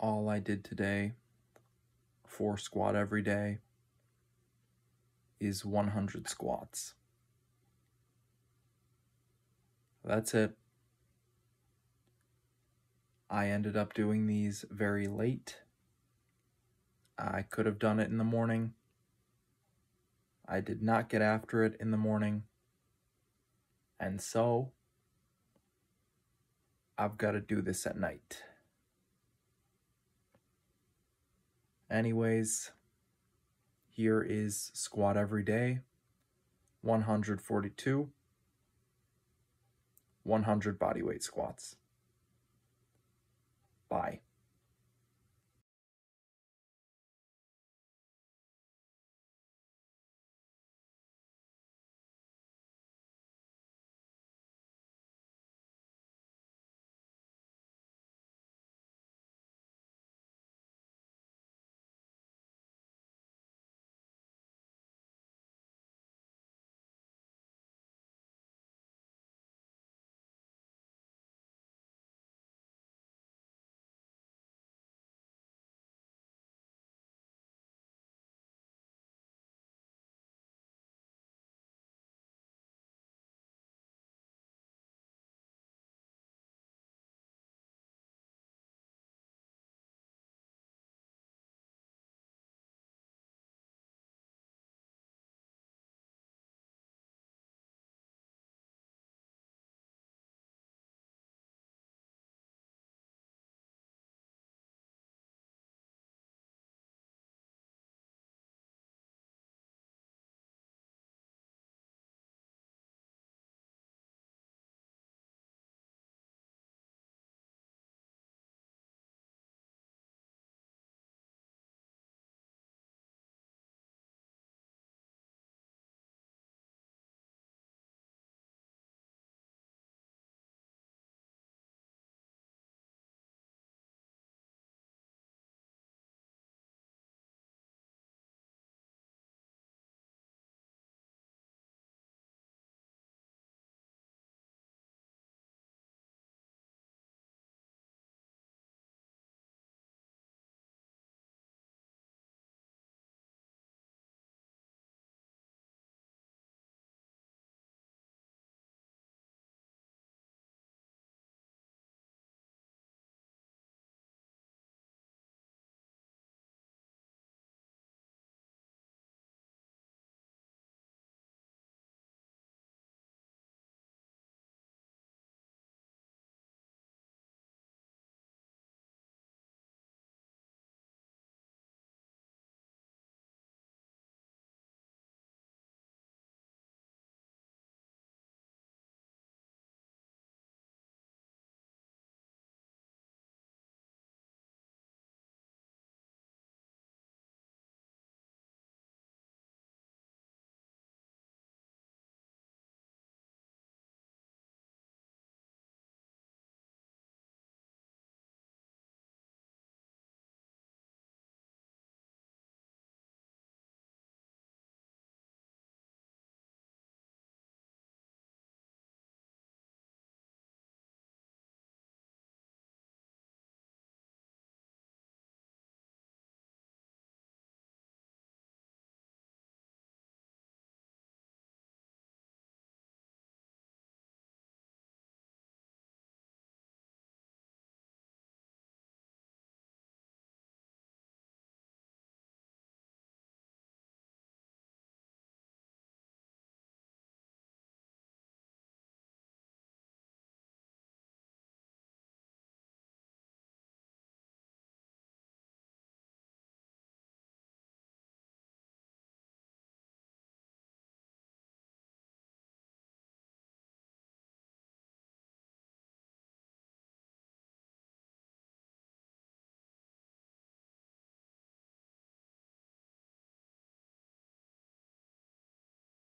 all I did today for squat every day is 100 squats. That's it. I ended up doing these very late. I could have done it in the morning. I did not get after it in the morning. And so, I've got to do this at night. Anyways, here is squat every day, 142, 100 bodyweight squats. Bye.